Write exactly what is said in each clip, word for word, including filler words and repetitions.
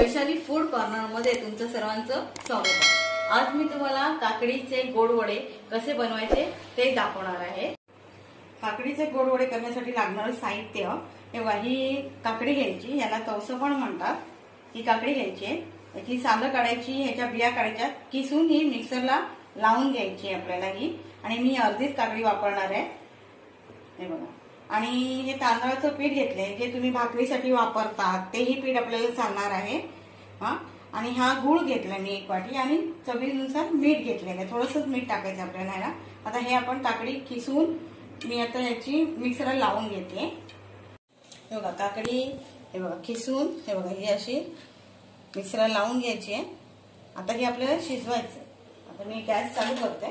Vaishali food corner मध्ये तुमचं सर्वांचं स्वागत आहे। आज मी तुम्हाला काकडीचे गोड वडे कसे बनवायचे ते दाखवणार आहे। काकडीचे गोड वडे करण्यासाठी लागणारे साहित्य हे ही काकडी घ्यायची, याला तवसं पण म्हणतात। ही काकडी घ्यायची, याची सालं काढायची, ह्याच्या बिया काढायच्या, किसून ही मिक्सरला लावून घ्यायची आपल्याला ही। आणि मी अर्धीच काकडी वापरणार आहे हे बघा। आणि हे तांदळाचं पीठ घेतलंय, जे तुम्ही भाकरीसाठी वापरतात तेही पीठ आपल्याला चालणार आहे हा। आणि हा गूळ घेतला मी एक वाटी, आणि चवीनुसार मीठ घेतलेलं आहे, थोडंसं मीठ टाकायचं आपल्याला ह्याला। आता हे आपण काकडी किसून मी आता ह्याची मिक्सरला लावून घेते हे बघा। काकडी हे बघा किसून हे बघा ही अशी मिक्सरला लावून घ्यायची आहे। आता ही आपल्याला शिजवायचं। आता मी गॅस चालू करते,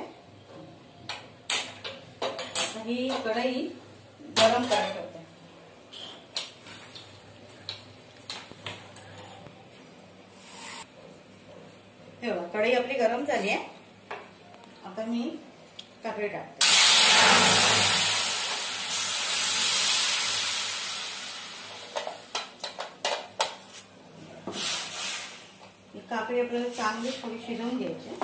ही कढई गरम करायला ठेवते। हे बघा कढई आपली गरम झाली आहे। आता मी काकडी टाकते। ही काकडी आपल्याला चांगली थोडी शिजवून घ्यायची।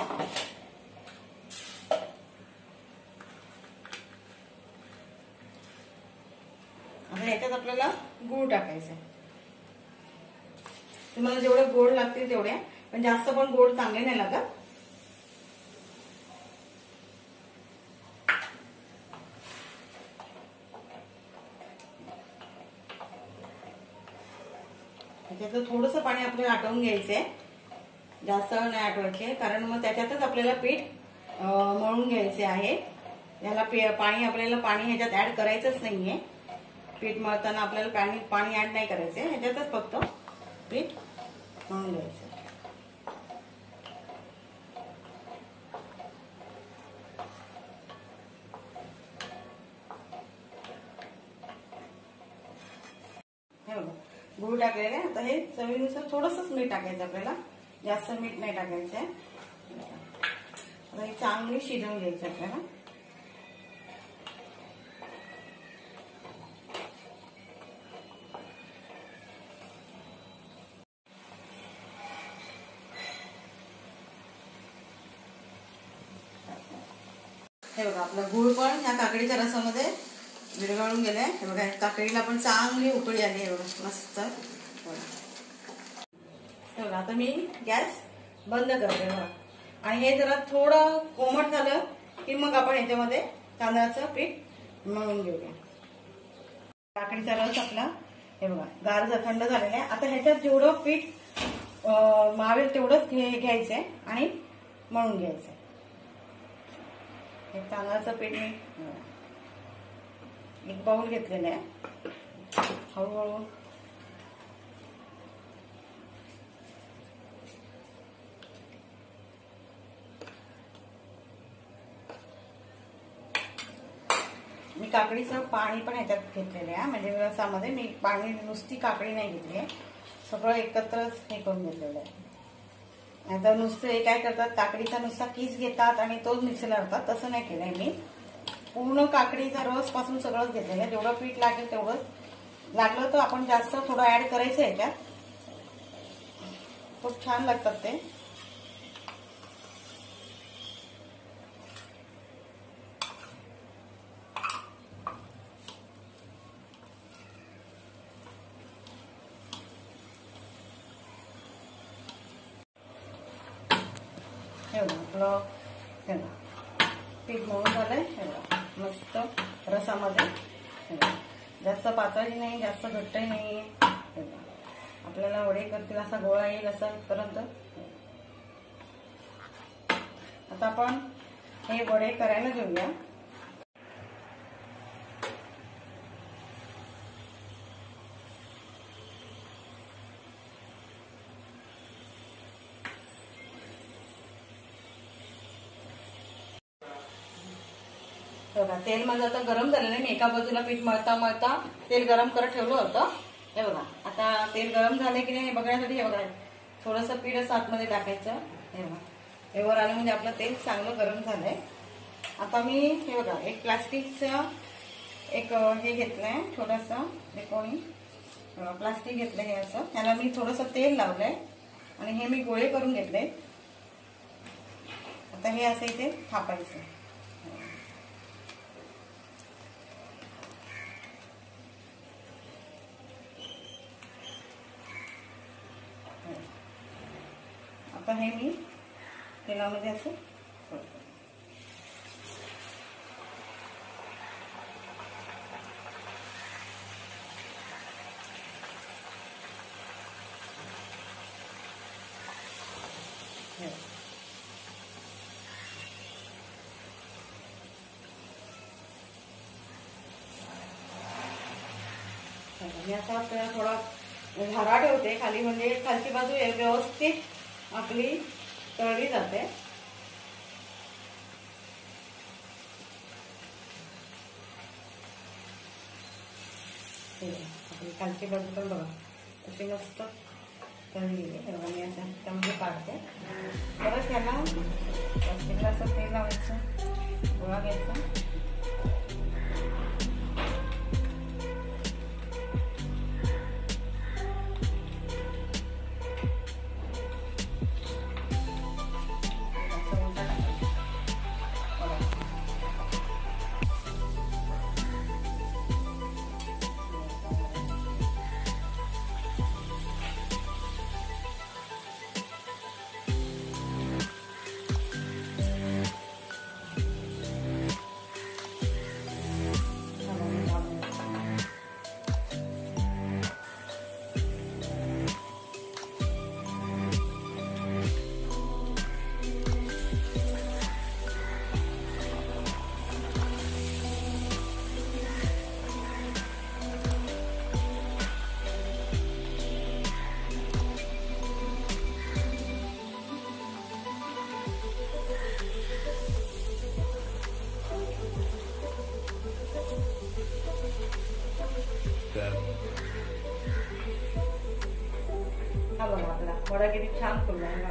आता याच्यात आपल्याला गूळ टाकायचा। तुम्हाला जेवढे गोड लागतील तेवढे, पण जास्त पण गोड चांगले नाही लागत। त्याच्यातलं थोडंसं पाणी आपल्याला आटवून घ्यायचंय, जास्त नाही आटवायचे, कारण मग त्याच्यातच आपल्याला पीठ मळून घ्यायचे आहे। याला पाणी आपल्याला पाणी ह्याच्यात ऍड करायचंच नाहीये। पीठ मळताना आपल्याला पाणी पाणी ऍड नाही करायचंय, ह्याच्यातच फक्त पीठ मळून घ्यायचं। हे बघा गूळ टाकलेलं आहे। आता हे चवीनुसार थोडंसंच मीठ टाकायचं आपल्याला, जास्त मीठ नाही टाकायचंय। आता हे चांगली शिजवून घ्यायचं आपल्याला। हे बघा आपला गूळ पण ह्या काकडीच्या रसामध्ये विरघळून गेलाय। हे बघा काकडीला पण चांगली उकळी आली आहे बघा, मस्त। हे बघा आता मी गॅस बंद करते बघा। आणि हे जरा थोडं कोमट झालं की मग आपण ह्याच्यामध्ये तांदळाचं पीठ मळून घेऊया। काकडीचा रस आपला हे बघा गार थंड झालेला आहे। आता ह्याच्यात जेवढं पीठ मावेल तेवढंच घ्यायचंय आणि मळून घ्यायचंय। हे तांदळाचं पीठ मी एक बाउल घेतलेलं आहे। हळूहळू मी काकडीचं पाणी पण ह्याच्यात घेतलेलं आहे, म्हणजे रसामध्ये मी पाणी नुसती काकडी नाही घेतली आहे, सगळं एकत्रच हे करून घेतलेलं आहे। आता नुसतं हे काय करतात, काकडीचा नुसता किस घेतात आणि तोच मिक्सरला लावतात, तसं नाही केलंय मी। पूर्ण काकडीचा रस पासून सगळंच घेतलेलं आहे। जेवढं पीठ लागेल तेवढंच, लागलं तर आपण जास्त थोडं ऍड करायचं याच्यात, खूप छान लागतात ते। हे बघा आपलं पीठ मळून झालंय, हे बघा मस्त रसामध्ये। जास्त पातळही नाही, जास्त घट्टही नाही। हे बघा आपल्याला वडे करतील असा गोळा येईल असं पर्यंत। आता आपण हे वडे करायला घेऊया। बघा तेल माझं आता गरम झालेलं आहे। मी एका बाजूला पीठ मळता मळता तेल गरम करत ठेवलं होतं। हे बघा आता तेल गरम झाले की नाही बघण्यासाठी हे बघा थोडंसं पीठ असं आतमध्ये टाकायचं। हे बघा हे वर आलं म्हणजे आपलं तेल चांगलं गरम झालंय। आता मी हे बघा एक प्लास्टिकचं एक हे घेतलंय छोटंसं त्रिकोणी प्लास्टिक घेतलंय हे असं, त्याला मी थोडंसं तेल लावलंय आणि हे मी गोळे करून घेतले. आता हे असं इथे थापायचं. आता हे मी तेलामध्ये असं सोडतो. याचा आपल्याला थोडा झारा ठेवते खाली, म्हणजे खालची बाजू व्यवस्थित आपली तळली जाते. आपली खालची बाजू पण बघा अशी मस्त तळली गेली. मी असं त्यामध्ये काढते. परत त्याला प्लास्टिकला असं तेल लावायचं, गोळा घ्यायचा. हा बघा आपला वडा किती छान फुलला आहे.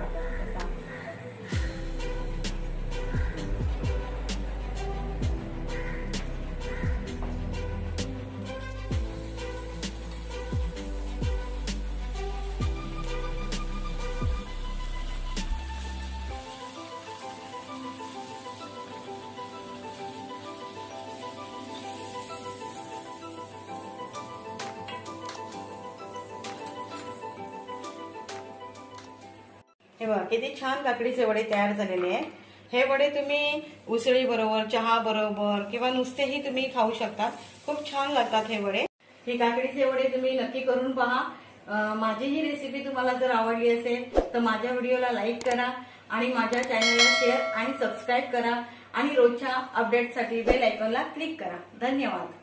हे बघा किती छान काकडीचे वडे तयार झालेले आहेत. हे वडे तुम्ही उसळी बरोबर, चहा बरोबर किंवा नुसतेही तुम्ही खाऊ शकता. खूप छान लागतात हे वडे. हे काकडीचे वडे तुम्ही नक्की करून पहा. माझी ही रेसिपी तुम्हाला जर आवडली असेल तर माझ्या व्हिडिओला लाईक करा आणि माझ्या चॅनलला शेअर आणि सबस्क्राईब करा आणि रोजच्या अपडेटसाठी बेल आयकॉनला क्लिक करा. धन्यवाद.